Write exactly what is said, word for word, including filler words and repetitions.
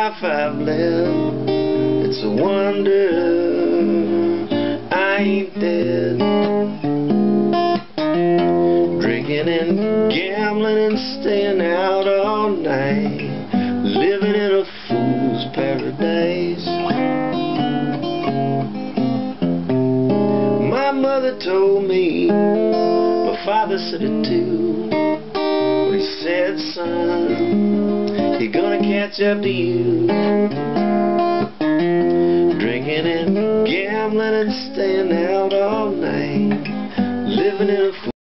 life I've lived, it's a wonder I ain't dead. Drinking and gambling and staying out all night, living in a fool's paradise. My mother told me, my father said it too, when he said, son, he's gonna catch up to you. Drinking and gambling and staying out all night, living in a